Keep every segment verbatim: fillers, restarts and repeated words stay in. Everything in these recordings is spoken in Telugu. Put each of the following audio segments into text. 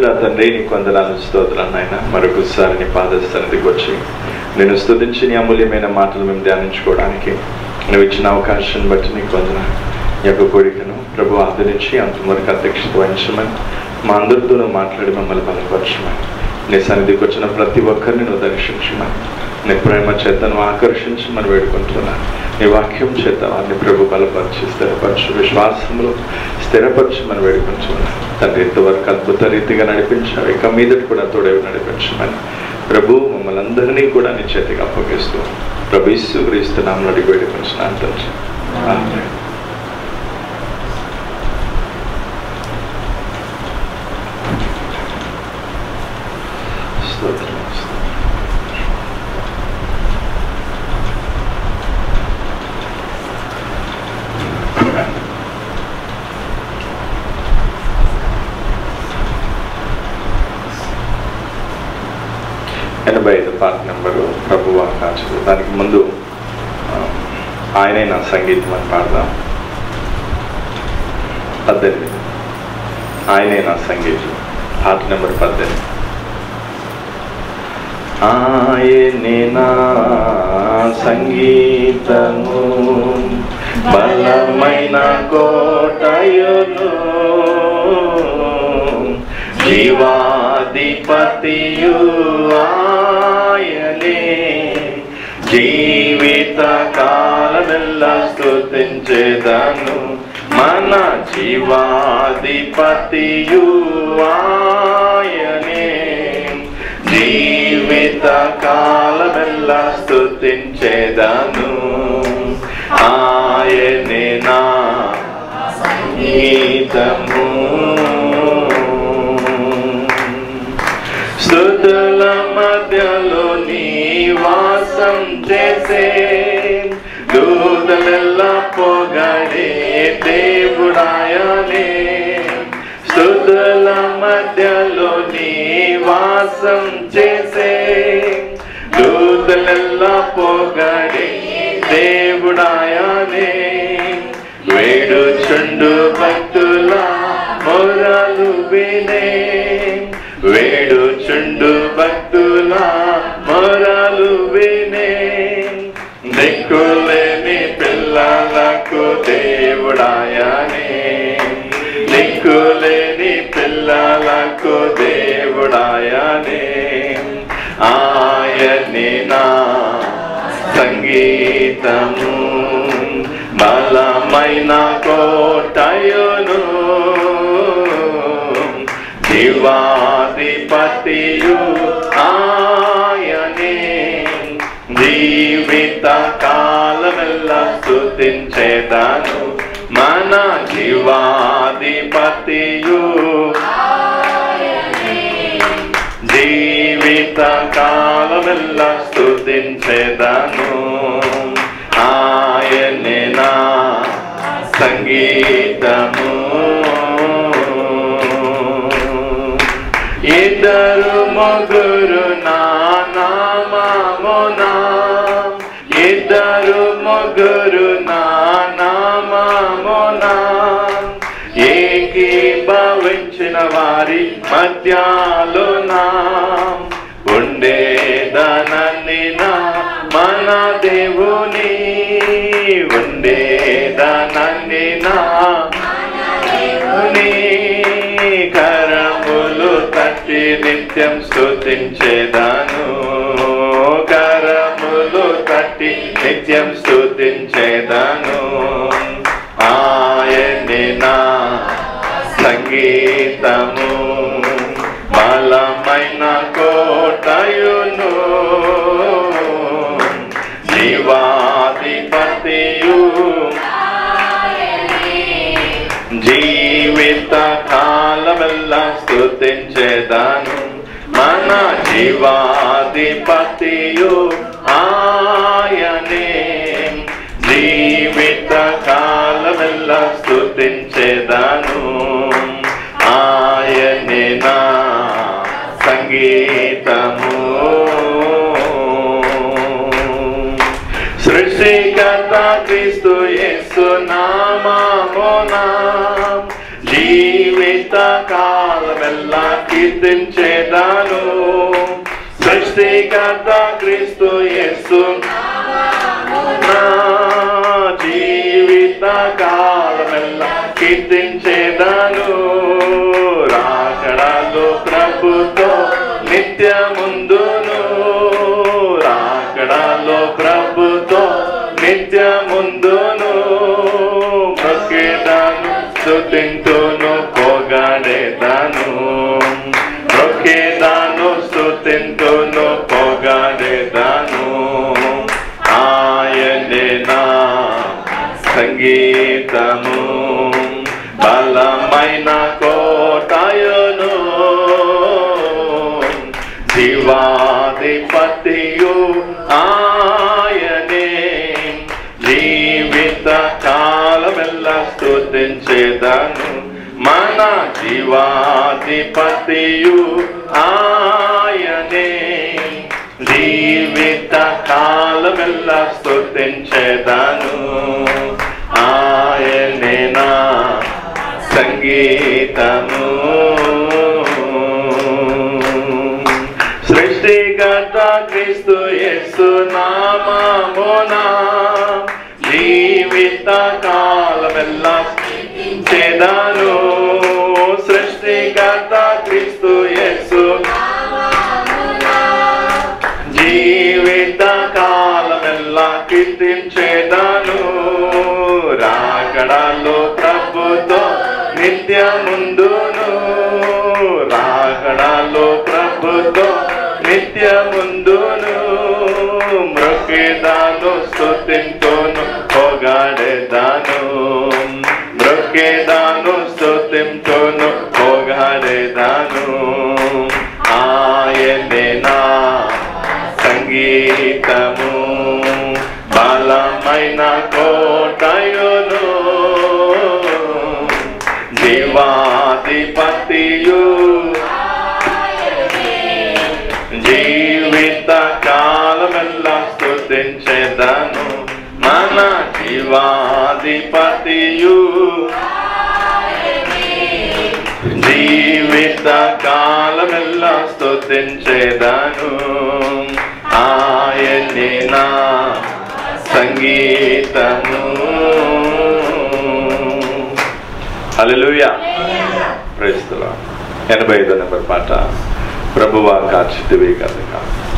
పరిశుద్ధుడా తండ్రి, నీకు వందనాలు స్తోత్రాలు నాయన. మరొకసారి నీ పాద సన్నిధికి వచ్చి నేను స్తుతించి నీ అమూల్యమైన మాటలు మేము ధ్యానించుకోవడానికి నువ్వు ఇచ్చిన అవకాశాన్ని బట్టి నీకు వందనాలు. ఈ యొక్క కోరికను ప్రభు ఆదరించి అంతవరకు అధ్యక్షత వహించమని, మా అందరితో నువ్వు మాట్లాడి మమ్మల్ని బలపరచమని, నీ సన్నిధికి వచ్చిన ప్రతి ఒక్కరిని నువ్వు దర్శించమని, నీ ప్రేమ చేత నువ్వు ఆకర్షించమని వేడుకుంటున్నాను. నీ వాక్యం చేత వారిని ప్రభు బలపరిచి స్థిరపరచు, విశ్వాసంలో స్థిరపరచమని వేడుకుంటున్నాను తండ్రి. ఇంతవరకు అద్భుత రీతిగా నడిపించావు, ఇక మీదటి కూడా తోడేవి నడిపించమని ప్రభు మమ్మల్ని అందరినీ కూడా నీ చేతికి అప్పగిస్తూ ప్రభు యేసు క్రీస్తు నామములో అడిగి వేడుకుంటున్నాను తండ్రి. ఆమేన్. స్తోత్రం. ఎనభై ఐదు పాట నెంబరు ప్రభు ఆకాశం. దానికి ముందు ఆయనే నా సంగీతం అని పాడదాం. పద్దెనిమిది ఆయనే నా సంగీతం, పాట నెంబర్ పద్దెనిమిది. ఆయనే నా సంగీతము, బలమైన కోటయును, జీవాధిపతియు ఆయనే, జీవిత కాలమెల్లా స్తుతించెదను. మన జీవాధిపతియు ఆయనే, జీవిత కాలమెల్లా స్తుతించెదను. ఆయనే నా సంగీతము, స్తుతుల మధ్యలో నివాసం చేసే, దూతలెల్లా పొగడే దేవుడాయనే, స్తుతుల మధ్యలో నివాసం చేసే, దూతలెల్లా పొగడే దేవుడాయనే, వేడుచుండు భక్తుల మొరలు వినే, వేడుచుండు భక్తుల మొరలు వినే, దిక్కులేని పిల్లలకు దేవుడాయనే, దిక్కులేని పిల్లలకు దేవుడాయనే. ఆయనే నా సంగీతము, బలమైన కోటయును, జీవాధిపతియు ఆయనే, జీవిత కాలమెల్లా స్తుతించెదను. మన జీవాధిపతియు ఆయనే, జీవిత కాలమెల్లా స్తుతించెదను. ఆయనే నా సంగీతము, ఇద్దరు ముగ్గురు నా నామమున, ఇద్దరు ముగ్గురు నా నామమున, ఏకీభవించిన వారి మధ్యలోన ఉండేదనని నా మన దేవుని, ఉండేదనని నా దేవుని, కరములు తట్టి నిత్యం స్తుతించెదను, కరములు తట్టి నిత్యం స్తుతించెదను. ఆయనే నా సంగీతము, బలమైన కోటయును, జీవాధిపతియు జీవిత కాలమెల్లా స్తుతించెదను. మన జీవాధిపతియు ఆయనే, జీవిత కాలమెల్లా స్తుతించెదను. ఆయనే నా సంగీతము, సృష్టికర్త క్రీస్తు యేసు నామమున, జీవిత కాలమెల్లా కీర్తి కీర్తించేదాను సృష్టికర్త క్రీస్తు యేసు నా జీవిత కాలమెల్లా కీర్తించేదాను రాకడలో ప్రభుతో నిత్యముందును రాకడలో ప్రభుతో నిత్యముందును మొక్కేదాను స్తుతింతును పొగడేదాను మొక్కేదాను స్తుతింతును పొగడేదాను ఆయనే నా సంగీతము బలమైన కోటయును జీవాధిపతియు ఆయనే జీవిత కాలమెల్లా స్తుతించేదాను మన జీవాధిపతియు ఆయనే జీవిత కాలమెల్లా స్తుతించేదాను ఆయనే నా సంగీతము సృష్టికర్త క్రీస్తు యేసు నామమున జీవిత కాలమెల్లా స్తుతించేదాను సృష్టికర్త క్రీస్తు యేసు జీవిత కాలమెల్లా కీర్తించేదాను రాకడలో ప్రభుతో నిత్యముందును రాకడలో ప్రభుతో నిత్యముందును మ్రొక్కేదాను స్తుతింతును పొగడేదాను మ్రొక్కేదాను స్తుతింతును పొగడేదాను ఆయనే నా సంగీతము బలమైన కోటయును జీవాధిపతియు జీవిత కాలమెల్లా స్తుతించేదాను మన జీవాధిపతియు జీవిత కాలమెల్లా స్తుతించేదాను ఆయనే నా సంగీతము హల్లెలూయా ప్రైజ్ ది లార్డ్ ఎనభై ఐదో నెంబర్ పాట ప్రభువా కాచితివి కనుక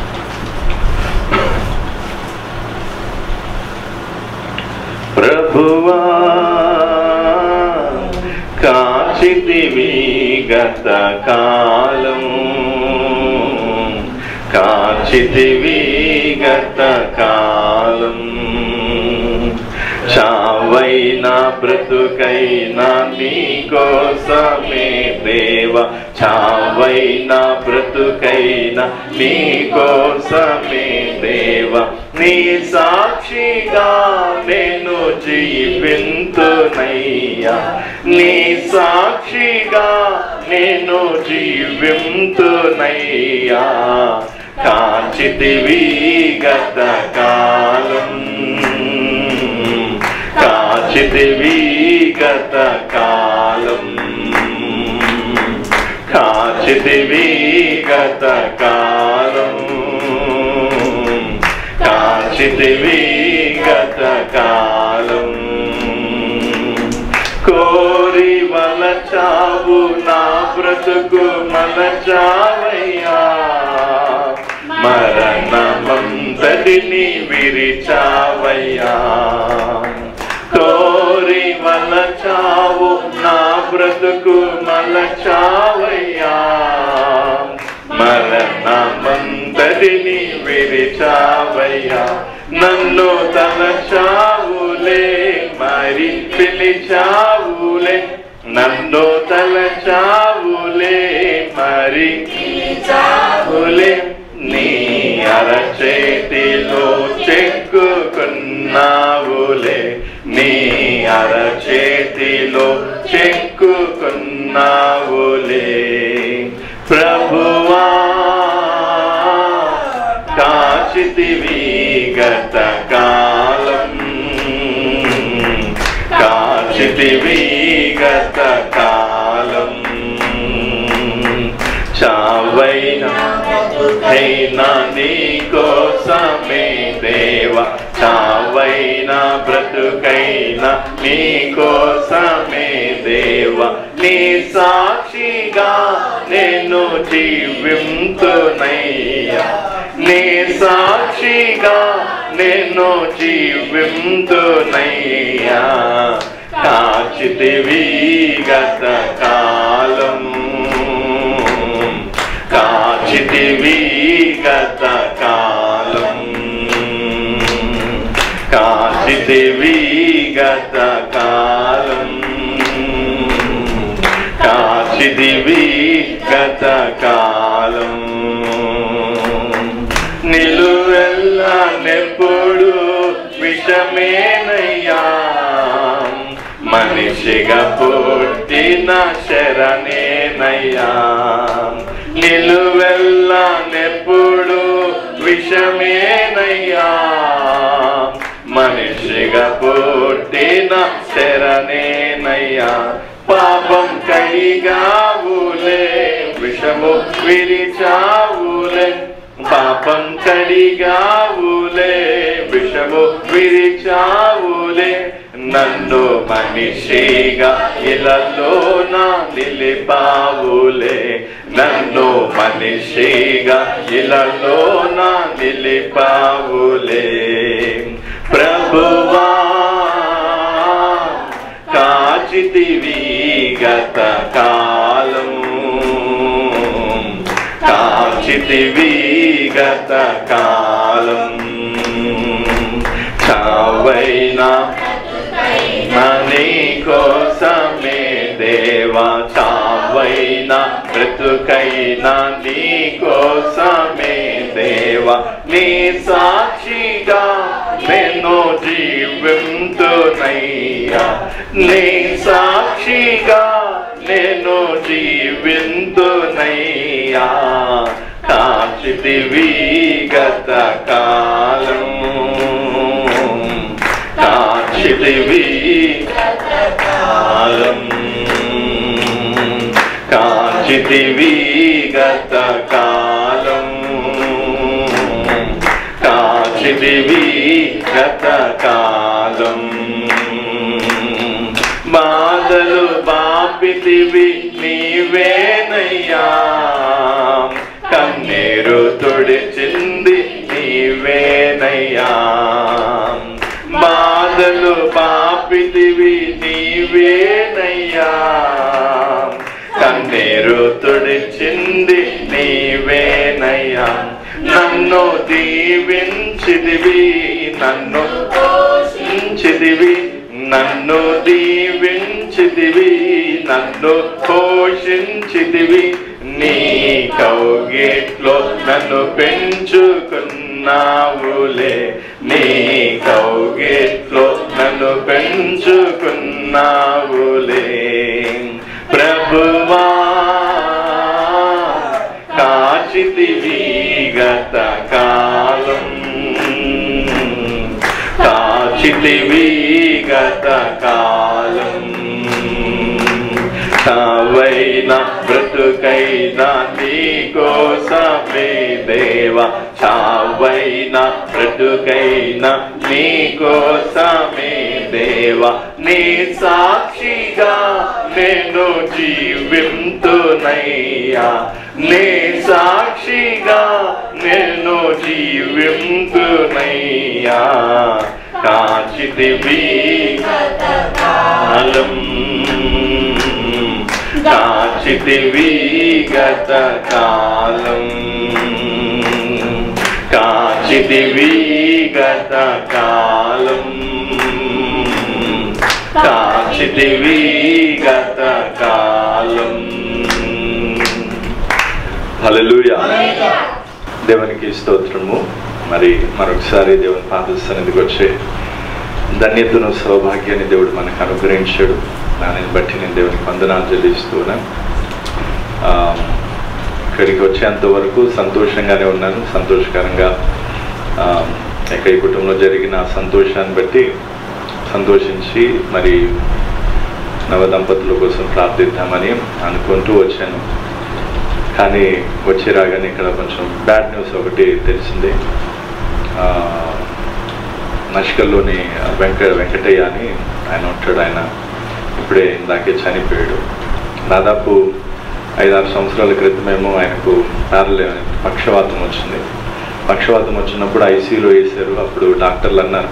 ప్రభువా కాచితివి గత కాలం కాచితివి గత కాలం చావైనా బ్రతుకైనా నీ కోసమే దేవ చావైనా బ్రతుకైనా నీ కోసమే దేవ నీ సాక్షిగా నేను జీవింతునయ్యా నీ సాక్షిగా నేను జీవింతునయ్యా కాచితివి గత కాలం కాచితివి గత కాలం కాచితివి గత కాలం కాచితివి గత కాలం కోరి వలచావు నా బ్రతుకు మలచావయ్యా మరణమంతటిని విరిచావయ్యా కోరి మలచావు నా బ్రతుకు మలచావయ్యా మరణమంతటిని విరిచావయ్యా నన్ను తలచావులే మరి పిలిచావులే నన్ను తలచావులే మరి పిలిచావులే నీ అరచేతిలో చెక్కుకున్నావులే నీ అరచేతిలో చెక్కుకున్నావులే ప్రభువా కాచితివి గత కాలం కాచితివి గత కాలం చా దేవా చావైనా బ్రతుకైనా నీ కోసమే దేవా నీ సాక్షిగా నేను జీవింతునయ్యా నీ సాక్షిగా నేను జీవింతునయ్యా కాచితివి గత కాలం కాచితివి గత కాలం కాచితివి గత కాలం కాచితివి గత కాలం నిలువెల్లా నెప్పుడు విషమేనయ్యా మనిషిగా పుట్టిన శరణేనయ్యా నిలువెల్లా నెప్పుడు విషమేనయ్యా మనిషిగా పుట్టిన శరణేనయ్యా పాపం కడిగావులే విషము విరిచావులే పాపం కడిగావులే విషము విరిచావులే నన్ను మనిషిగా ఇలలోన నిలిపావులే నన్ను మనిషిగా ఇలలోన నిలిపావులే ప్రభువా కాచితివి గత కాలం కాచితివి గత కాలం చావైనా నీ కోసమే దేవా చావైనా బ్రతుకైనా నీ కోసమే దేవా నీ సాక్షిగా నేను జీవింతునయ్యా నీ సాక్షిగా నేను జీవింతునయ్యా కాచితివి గత కాలం కాచితివి కాలం కాచితివి గత కాలం కాచితివి గత కాలం బాధలు బాపితివి నీవేనయ్యా కన్నీరు తుడిచింది నీవేనయ్యా బాధలు పాపితివి నీవేనయ్యా కన్నీరు తుడిచింది నీవేనయ్యా నన్ను దీవించిదివి నన్ను పోషించిదివి నన్ను దీవించిదివి నన్ను పోషించిదివి నీ కౌగిట్లో నన్ను పెంచుకున్నావులే నీ కౌగిట్లో నన్ను పెంచుకున్నావులే ప్రభువా కాచితివి గత కాలం కాచితివి గత కాలం చావైనా బ్రతుకైనా నీ కోసమే దేవా చావైనా బ్రతుకైనా నీ కోసమే దేవా నీ సాక్షిగా నేను జీవింతునయ్యా నీ సాక్షిగా నేను జీవింతునయ్యా కాచితివి కాలం కాచితివి గత కాలం కాచితివి గత కాలం కాచితివి గత కాలం హల్లెలూయా దేవునికి స్తోత్రము మరి మరొకసారి దేవుని పాద సన్నిధికి వచ్చే ధన్యతను సౌభాగ్యాన్ని దేవుడు మనకు అనుగ్రహించాడు దానిని బట్టి నేను దేవునికి వందనాలు చెల్లిస్తున్నాను ఇక్కడికి వచ్చేంత వరకు సంతోషంగానే ఉన్నాను సంతోషకరంగా ఇక ఈ కుటుంబంలో జరిగిన సంతోషాన్ని బట్టి సంతోషించి మరి నవ దంపతుల కోసం ప్రార్థిద్దామని అనుకుంటూ వచ్చాను కానీ వచ్చి రాగానే ఇక్కడ కొంచెం బ్యాడ్ న్యూస్ ఒకటి తెలిసింది నష్కల్లోని వెంక వెంకటయ్య అని ఆయన ఉంటాడు. ఆయన ఇప్పుడే ఇందాకే చనిపోయాడు. దాదాపు ఐదారు సంవత్సరాల క్రితమేమో ఆయనకు పారలే పక్షవాతం వచ్చింది. పక్షవాతం వచ్చినప్పుడు ఐసీయూలో వేశారు. అప్పుడు డాక్టర్లు అన్నారు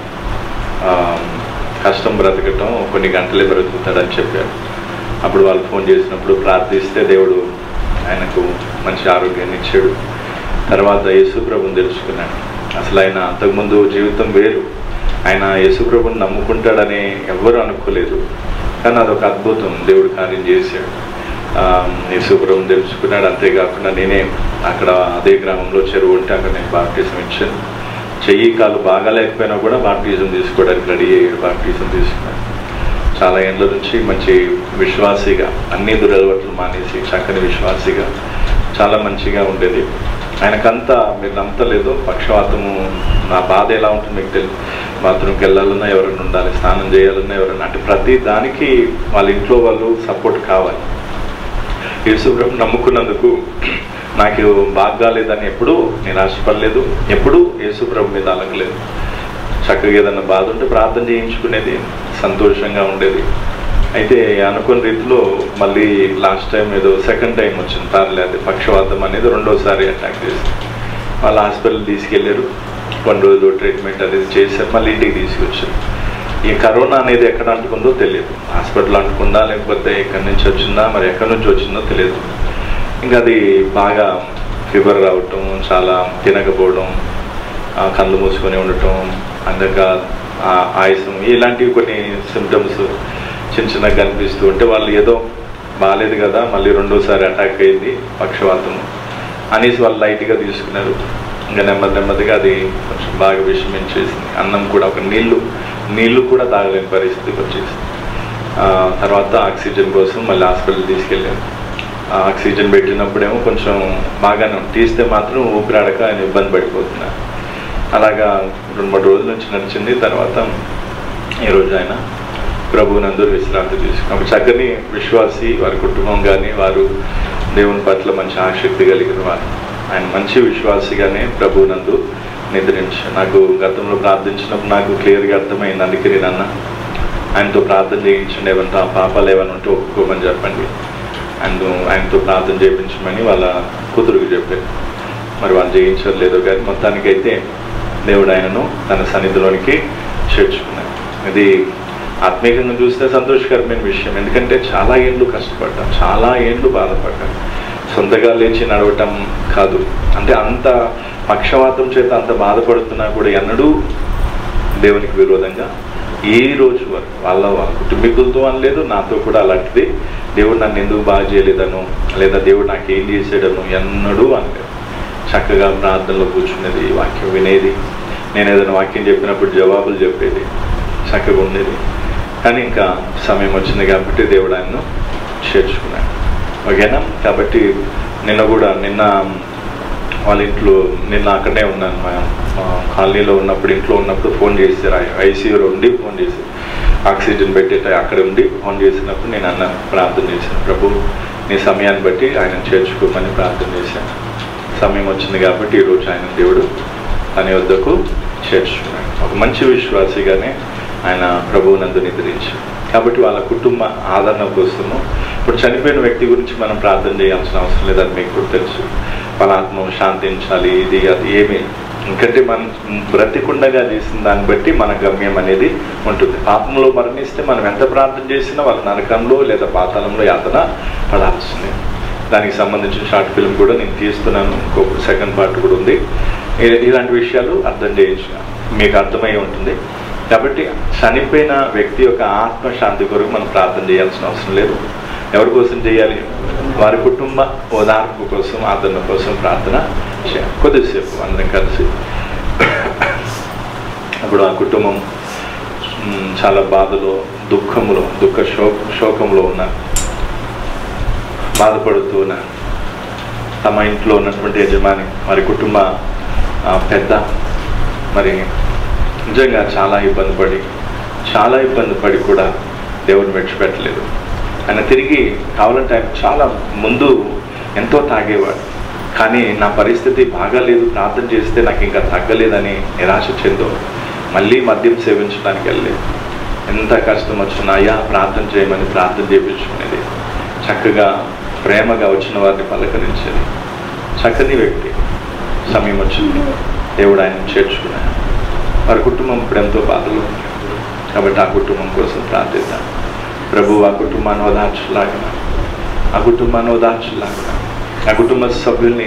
కష్టం బ్రతకటం, కొన్ని గంటలే బ్రతుకుతాడని చెప్పారు. అప్పుడు వాళ్ళు ఫోన్ చేసినప్పుడు ప్రార్థిస్తే దేవుడు ఆయనకు మంచి ఆరోగ్యాన్ని ఇచ్చాడు. తర్వాత యేసుప్రభుని తెలుసుకున్నాడు. అసలు ఆయన అంతకుముందు జీవితం వేరు. ఆయన యేసుప్రభుని నమ్ముకుంటాడని ఎవ్వరూ అనుకోలేదు. కానీ అదొక అద్భుతం, దేవుడు కార్యం చేశాడు. యేసుప్రభుని తెలుసుకున్నాడు. అంతేకాకుండా నేనే అక్కడ అదే గ్రామంలో చెరువు ఉంటే అక్కడ నేను బాప్టిజం ఇచ్చాను. చెయ్యి కాలు బాగా లేకపోయినా కూడా బాప్టిజం తీసుకోవడానికి రెడీ అయ్యాడు. బాప్టిజం తీసుకున్నాడు. చాలా ఏళ్ళ నుంచి మంచి విశ్వాసిగా, అన్ని దురలవాట్లు మానేసి చక్కని విశ్వాసిగా చాలా మంచిగా ఉండేది. ఆయనకంతా మీరు నమ్మతలేదు, పక్షవాతము నా బాధ ఎలా ఉంటుంది మీకు తెలియదు. బాత్రూమ్కి వెళ్ళాలన్నా ఎవరైనా ఉండాలి, స్నానం చేయాలన్నా ఎవరైనా, అంటే ప్రతి దానికి వాళ్ళ ఇంట్లో వాళ్ళు సపోర్ట్ కావాలి. యేసుప్రభు నమ్ముకున్నందుకు నాకు బాగాలేదని ఎప్పుడూ నిరాశపడలేదు, ఎప్పుడూ యేసుప్రభు మీద అలగలేదు. చక్కగా ఏదన్నా బాధ ఉంటే ప్రార్థన చేయించుకునేది, సంతోషంగా ఉండేది. అయితే అనుకున్న రీతిలో మళ్ళీ లాస్ట్ టైం ఏదో సెకండ్ టైం వచ్చింది పారలేదు పక్షవాతం అనేది, రెండోసారి అటాక్ చేసి వాళ్ళ హాస్పిటల్ తీసుకెళ్ళారు. కొన్ని రోజులు ట్రీట్మెంట్ అనేది చేశారు, మళ్ళీ ఇంటికి తీసుకొచ్చారు. ఈ కరోనా అనేది ఎక్కడ అంటుకుందో తెలియదు. హాస్పిటల్ అంటుకుందా లేకపోతే ఎక్కడి నుంచి వచ్చిందా, మరి ఎక్కడి నుంచి వచ్చిందో తెలియదు. ఇంకా అది బాగా ఫీవర్ రావటం, చాలా తినకపోవడం, కళ్ళు మూసుకొని ఉండటం, అందక ఆయాసం, ఇలాంటివి కొన్ని సిమ్టమ్స్ చిన్న చిన్నగా కనిపిస్తూ ఉంటే వాళ్ళు ఏదో బాగాలేదు కదా, మళ్ళీ రెండోసారి అటాక్ అయింది పక్షవాతం అనేసి వాళ్ళు లైట్గా తీసుకున్నారు. ఇంకా నెమ్మది నెమ్మదిగా అది కొంచెం బాగా విషమించేసింది. అన్నం కూడా, ఒక నీళ్లు నీళ్లు కూడా తాగలేని పరిస్థితికి వచ్చేసింది. తర్వాత ఆక్సిజన్ కోసం మళ్ళీ హాస్పిటల్ తీసుకెళ్ళాను. ఆక్సిజన్ పెట్టినప్పుడేమో కొంచెం బాగానే, తీస్తే మాత్రం ఊపిరాడక ఆయన ఇబ్బంది పడిపోతున్నారు. అలాగా రెండు మూడు రోజుల నుంచి నడిచింది. తర్వాత ఈరోజు ఆయన ప్రభువునందు విశ్రాంతి తీసుకుని ఒక చక్కని విశ్వాసి, వారి కుటుంబం కానీ వారు దేవుని పట్ల మంచి ఆసక్తి కలిగిన వారు. ఆయన మంచి విశ్వాసిగానే ప్రభువునందు నిద్రించారు. నాకు గతంలో ప్రార్థించినప్పుడు నాకు క్లియర్గా అర్థమైంది. అందుకే నేను అన్న ఆయనతో ప్రార్థన చేయించండి, ఏమంటే ఆ పాపాలు ఏమైనా ఉంటే ఒప్పుకోమని చెప్పండి, ఆయన ఆయనతో ప్రార్థన చేయించమని వాళ్ళ కూతురుకి చెప్పారు. మరి వాళ్ళు చేయించారు లేదో కానీ మొత్తానికైతే దేవుడు ఆయనను తన సన్నిధిలోనికి చేర్చుకున్నాడు. ఇది ఆత్మీయంగా చూస్తే సంతోషకరమైన విషయం. ఎందుకంటే చాలా ఏళ్ళు కష్టపడ్డాం, చాలా ఏళ్ళు బాధపడ్డాం. సొంతగా లేచి నడవటం కాదు, అంటే అంత పక్షవాతం చేత అంత బాధపడుతున్నా కూడా ఎన్నడూ దేవునికి విరోధంగా ఈ రోజు వరకు వాళ్ళ వాళ్ళ కుటుంబీకులతో అనలేదు, నాతో కూడా అలాంటిది దేవుడు నన్ను ఎందుకు బాగా చేయలేదను, లేదా దేవుడు నాకు ఏం చేసాడను ఎన్నడూ అనలేదు. చక్కగా ప్రార్థనలో కూర్చునేది, వాక్యం వినేది, నేను ఏదైనా వాక్యం చెప్పినప్పుడు జవాబులు చెప్పేది, చక్కగా ఉండేది. కానీ ఇంకా సమయం వచ్చింది కాబట్టి దేవుడు ఆయన్ను చేర్చుకున్నాడు. ఓకేనా? కాబట్టి నిన్న కూడా నిన్న వాళ్ళ ఇంట్లో, నిన్న అక్కడే ఉన్నాను, కాలనీలో ఉన్నప్పుడు, ఇంట్లో ఉన్నప్పుడు ఫోన్ చేశారు. ఐసీయూలో ఉండి ఫోన్ చేశారు, ఆక్సిజన్ పెట్టేట అక్కడ ఉండి ఫోన్ చేసినప్పుడు నేను అన్న ప్రార్థన చేశాను, ప్రభు నీ సమయాన్ని బట్టి ఆయన చేర్చుకోమని ప్రార్థన చేశాను. సమయం వచ్చింది కాబట్టి ఈరోజు ఆయన దేవుడు తన వద్దకు చేర్చుకున్నాడు. ఒక మంచి విశ్వాసిగానే ఆయన ప్రభువునందు నిద్రించాడు. కాబట్టి వాళ్ళ కుటుంబ ఆదరణ కోసము ఇప్పుడు చనిపోయిన వ్యక్తి గురించి మనం ప్రార్థన చేయాల్సిన అవసరం లేదని మీకు కూడా తెలుసు. వాళ్ళ ఆత్మ శాంతించాలి, ఇది అది ఏమి, ఎందుకంటే మనం బ్రతికుండగా చేసిన దాన్ని బట్టి మన గమ్యం అనేది ఉంటుంది. పాపంలో మరణిస్తే మనం ఎంత ప్రార్థన చేసినా వాళ్ళ నరకంలో లేదా పాతాళంలో యాతన పడాల్సిందే. దానికి సంబంధించిన షార్ట్ ఫిల్మ్ కూడా నేను తీస్తున్నాను, ఇంకొక సెకండ్ పార్ట్ కూడా ఉంది. ఇలాంటి విషయాలు అర్థం చేయించిన మీకు అర్థమై ఉంటుంది. కాబట్టి చనిపోయిన వ్యక్తి యొక్క ఆత్మశాంతి కొరకు మనం ప్రార్థన చేయాల్సిన అవసరం లేదు. ఎవరి కోసం చేయాలి? వారి కుటుంబ ఓదార్పు కోసం, ఆదరణ కోసం ప్రార్థన చేయాలి. కొద్దిసేపు అందరం కలిసి అప్పుడు ఆ కుటుంబం చాలా బాధలో, దుఃఖములో, దుఃఖ శో శోకంలో ఉన్నారు, బాధపడుతూ ఉన్నారు. తమ ఇంట్లో ఉన్నటువంటి యజమాని, వారి కుటుంబ పెద్ద, మరి నిజంగా చాలా ఇబ్బంది పడి చాలా ఇబ్బంది పడి కూడా దేవుడిని విడిచిపెట్టలేదు. ఆయన తిరిగి కావాలంటే ఆయన చాలా ముందు ఎంతో తాగేవాడు, కానీ నా పరిస్థితి బాగాలేదు, ప్రార్థన చేస్తే నాకు ఇంకా తగ్గలేదని నిరాశ చెందో మళ్ళీ మద్యం సేవించడానికి వెళ్ళి ఎంత కష్టం వచ్చినా అయ్యా ప్రార్థన చేయమని ప్రార్థన చేయించుకునేది, చక్కగా ప్రేమగా వచ్చిన వారిని పలకరించేది. చక్కని వ్యక్తి. సమయం వచ్చింది, దేవుడు ఆయన చేర్చుకున్నాడు. వారి కుటుంబం ఇప్పుడు ఎంతో బాధలు ఉంది కాబట్టి ఆ కుటుంబం కోసం ప్రార్థిద్దాం. ప్రభు ఆ కుటుంబాన్ని ఓదార్చలాగిన ఆ కుటుంబాన్ని ఓదార్చలాగిన ఆ కుటుంబ సభ్యుల్ని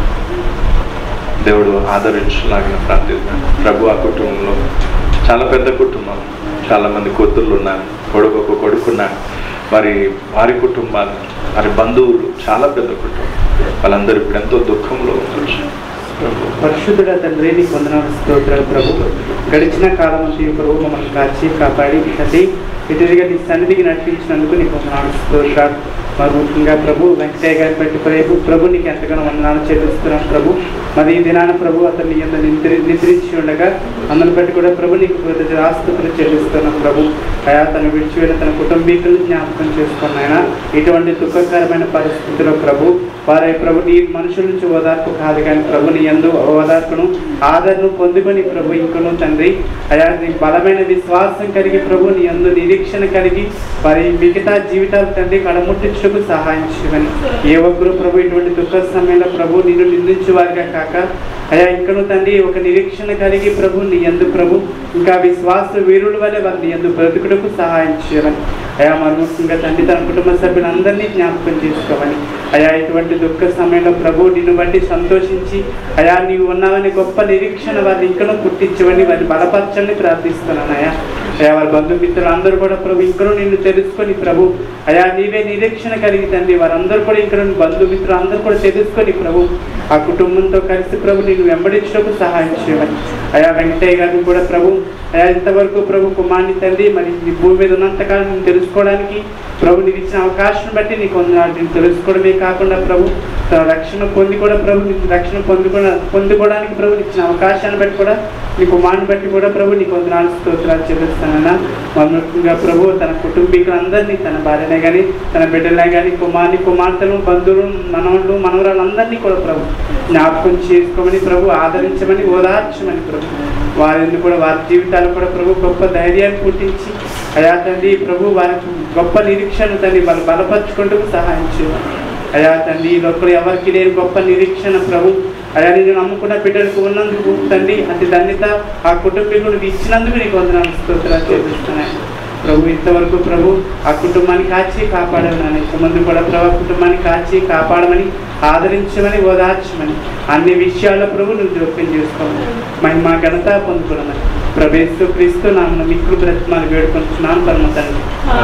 దేవుడు ఆదరించలాగిన ప్రార్థిద్దాం. ప్రభు ఆ కుటుంబంలో చాలా పెద్ద కుటుంబం, చాలామంది కూతుళ్ళు ఉన్నారు, కొడుకు ఒక కొడుకున్నారు, మరి వారి కుటుంబాలు, వారి బంధువులు చాలా పెద్ద కుటుంబం. వాళ్ళందరూ ఇప్పుడు ఎంతో దుఃఖంలో ఉండొచ్చు. పరిశుద్ధుడ తండ్రి నీకు వందనాలు, స్తోత్రాలు ప్రభు. గడిచిన కాలం అంతా ప్రభు మమ్మల్ని కాచి కాపాడి తండ్రి ఇటుగా నీ సన్నిధికి నడిపించినందుకు నీకు వందనాలు, స్తోత్రాలు. మరి ముఖ్యంగా ప్రభు వెంకటయ్య గారి పెట్టి ప్రభు ప్రభు నీకు ఎంతగానో వందనాలు చెల్లిస్తున్నాం ప్రభు. మరి ఈ దినాన ప్రభు అతన్ని ఎంత నిద్రి నిద్రించి ఉండగా అందరిని బట్టి కూడా ప్రభు నీకు ఆస్తుతులు చెల్లిస్తున్నాం ప్రభు. అయా తను విడిచిపోయిన తన కుటుంబీకులను జ్ఞాపకం చేసుకున్నాయన ఇటువంటి దుఃఖకరమైన పరిస్థితిలో ప్రభు వారి ప్రభు నీ మనుషుల నుంచి ఓదార్పు కాదు కానీ ప్రభు నీ యందు ఓదార్పును ఆదరణను పొందుకొని ప్రభు ఇంకను తండ్రి అయా నీ బలమైన విశ్వాసం కలిగి ప్రభు నీ యందు నిరీక్షణ కలిగి వారి మిగతా జీవితాలు తండ్రి కడముట్టించుటకు సహాయం చేయమని. ఏ ఒక్కరు ప్రభు ఇటువంటి దుఃఖ సమయంలో ప్రభు నిన్ను నిందించే వారిగా కాక అయా ఇంకను తండ్రి ఒక నిరీక్షణ కలిగి ప్రభు నీ యందు ప్రభు ఇంకా విశ్వాస వీరుల వల్ల వారి నీ యందు బ్రతుకుటకు సహాయం చేయాలని. అయా మరుముఖ్యంగా తండ్రి తన కుటుంబ సభ్యులందరినీ జ్ఞాపకం చేసుకోవాలి. అయా ఇటువంటి దుఃఖ సమయంలో ప్రభు నిన్ను బట్టి సంతోషించి అయా నీవు ఉన్నావని గొప్ప నిరీక్షణ వారిని ఇంకనూ పుట్టించవని వారిని బలపరచని ప్రార్థిస్తున్నాను. అయా అయా వారి బంధుమిత్రులు అందరూ కూడా ప్రభు ఇంకనూ నిన్ను తెలుసుకొని ప్రభు అయా నీవే నిరీక్షణ కలిగి తండ్రి వారందరూ కూడా ఇంకా బంధుమిత్రులు అందరూ కూడా తెలుసుకొని ప్రభు ఆ కుటుంబంతో కలిసి ప్రభు నిన్ను వెంబడించడానికి సహాయం చేయమని. అయా వెంకటయ్య గారిని కూడా ప్రభు అయా ఇంతవరకు ప్రభు కుమార్ని తండ్రి మరి నీ భూమి మీద ఉన్నంతకాలం నేను తెలుసుకోవడానికి ప్రభు నీకు ఇచ్చిన అవకాశం బట్టి నీకు నేను తెలుసుకోవడమే కాకుండా ప్రభు తన రక్షణ పొంది కూడా ప్రభు నీకు రక్షణ పొందుకో పొందుకోవడానికి ప్రభు ఇచ్చిన అవకాశాన్ని బట్టి కూడా నీ కుమార్ని బట్టి కూడా ప్రభు నీకు వందనాలు స్తోత్రాలు చెల్లిస్తానన్నా. ముఖ్యంగా ప్రభు తన కుటుంబీకులందరినీ తన భార్యనే కానీ తన బిడ్డలనే కానీ కుమార్ని కుమార్తెలు బంధువులు మనవళ్ళు మనవరాలందరినీ కూడా ప్రభు జ్ఞాపకం చేసుకోమని ప్రభు ఆదరించమని ఓదార్చమని ప్రభు వారిని కూడా వారి జీవితాలు కూడా ప్రభు గొప్ప ధైర్యాన్ని పుట్టించి అయా తండ్రి ప్రభు వారికి గొప్ప నిరీక్షణ తండ్రి వాళ్ళు బలపరుచుకుంటూ సహాయం చేయాలి. అయా తండ్రి ఈ లోపల ఎవరికి లేని గొప్ప నిరీక్షణ ప్రభు అయా నేను నమ్ముకున్న బిడ్డలకు ఉన్నందుకు తండ్రి అతి ధన్యత ఆ కుటుంబీకులకు ఇచ్చినందుకు నీకు వందనాలు స్తోత్రాలు చెల్లిస్తున్నాయి ప్రభు. ఇంతవరకు ప్రభు ఆ కుటుంబాన్ని కాచి కాపాడమని ముందు కూడా ప్రభు కుటుంబాన్ని కాచి కాపాడమని ఆదరించమని ఓదార్చమని అన్ని విషయాల్లో ప్రభు నువ్వు జోక్యం చేసుకోమని మహిమ ఘనత పొందుకోమని ప్రభు క్రీస్తు నామమున మీకు బ్రతిమాలు వేడుకొంటున్నాను పరమ తండ్రి.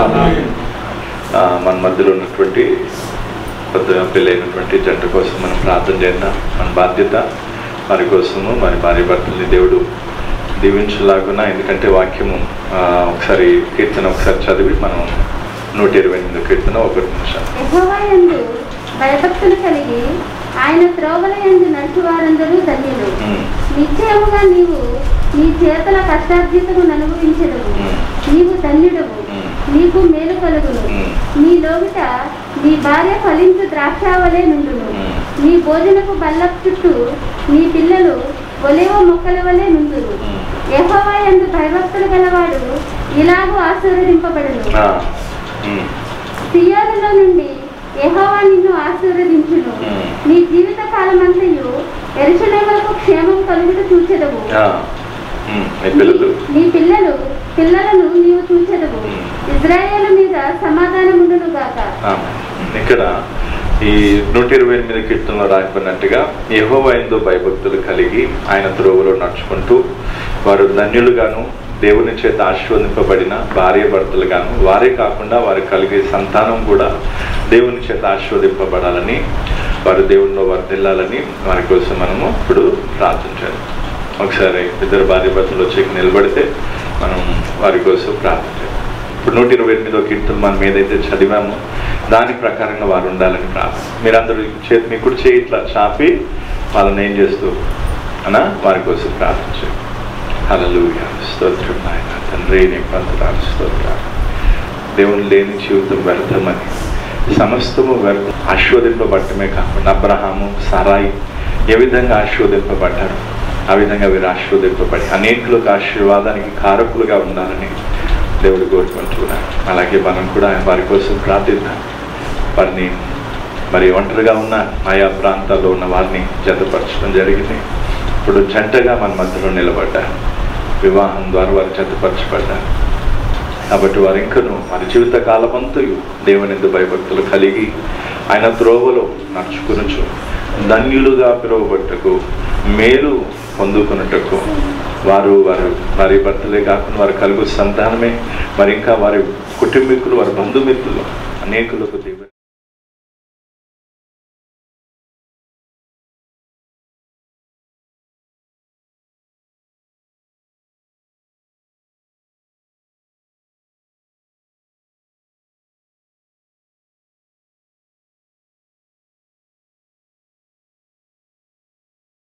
మన మధ్యలో ఉన్నటువంటి కొత్తగా పెళ్ళైనటువంటి జంట కోసం మనం ప్రార్థన చేద్దాం. మన బాధ్యత వారి కోసము మరి భార్య భర్తల్ని దేవుడు దీవించలాగున్నా. ఎందుకంటే వాక్యము ఒకసారి కీర్తన ఒకసారి చదివి మనం నూట ఇరవై ఎనిమిది కీర్తన ఒకటి నిమిషం. భయభక్తులు కలిగి ఆయన త్రోవల యందు నడుచు వారందరూ ధన్యులు. నిశ్చయముగా నీవు నీ చేతుల కష్టార్జితను అనుభవించదవు. నీవు ధన్యుడవు, నీకు మేలు కలుగును. నీ లోగిట నీ భార్య ఫలించు ద్రాక్షావలే నుండును. నీ భోజనపు బల్ల చుట్టూ నీ పిల్లలు ఒలేవ మొక్కల వలె నుండురు. యెహోవా యందు భయభక్తులు గలవాడు ఇలాగూ ఆశీర్వదింపబడును. సియోనులో నుండి యెహోవా నిన్ను ఆశీర్వదించును. నీ జీవిత కాలమంతయు యెరూషలేముకు క్షేమం కలుగుట చూచెదవు. నీ పిల్లలు పిల్లలను నీవు చూచెదవు. ఇశ్రాయేలు మీద సమాధానం ఉండును గాక. ఇక్కడ ఈ నూట ఇరవై ఎనిమిది కీర్తనలో రాయబడినట్టుగా యెహోవా యందు భయభక్తులు కలిగి ఆయన త్రోవలో నడుచుకుంటూ వారు ధన్యులుగాను దేవుని చేత ఆశీర్వదింపబడిన భార్య భర్తలుగాను వారే కాకుండా వారు కలిగే సంతానం కూడా దేవుని చేత ఆశీర్వదింపబడాలని వారు దేవునిలో వర్ధిల్లాలని వారి కోసం మనము ఇప్పుడు ప్రార్థన చేయాలి. ఒకసారి ఇద్దరు భార్య భర్తలు వచ్చి నిలబడితే మనం వారి కోసం ప్రార్థన చేయాలి. ఇప్పుడు నూట ఇరవై ఎనిమిదో కీర్తన మనం ఏదైతే చదివామో దాని ప్రకారంగా వారు ఉండాలని ప్రార్థన. మీరందరూ చేతి మీ కుడి చేయి ఇట్లా చాపి వాళ్ళని ఏం చేస్తూ అనా వారి కోసం ప్రార్థన చేయాలి. హల్లెలూయా, స్తోత్రం నాయన తండ్రి, నీ వందనాలు స్తోత్రాలు. దేవుని లేని జీవితం వ్యర్థమని సమస్తము వ్యర్థం ఆశీర్వదింపబడటమే కాకుండా అబ్రహాము సారాయి ఏ విధంగా ఆశీర్వదింపబడ్డారు ఆ విధంగా వీరు ఆశీర్వదింపబడి అనేకులకు ఆశీర్వాదానికి కారకులుగా ఉండాలని దేవుడు కోరుకుంటున్నాను. అలాగే మనం కూడా వారి కోసం ప్రార్థిద్దాం. వారిని మరి ఒంటరిగా ఉన్న ఆయా ప్రాంతాల్లో ఉన్న వారిని జతపరచడం జరిగింది. ఇప్పుడు జంటగా మన మధ్యలో నిలబడ్డారు. వివాహం ద్వారా వారు జతపరచబడ్డారు. కాబట్టి వారు ఇంకను వారి జీవిత కాలమంతయు దేవుని యందు భయభక్తులు కలిగి ఆయన త్రోవలో నడుచుకునొచ్చు ధన్యులుగా పిలువబట్టుకు మేలు పొందుకున్నట్టుకు వారు వారు వారి భర్తలే కాకుండా వారి కలుగు సంతానమే మరి ఇంకా వారి కుటుంబీకులు వారి బంధుమిత్రులు అనేకులకు దేవుడు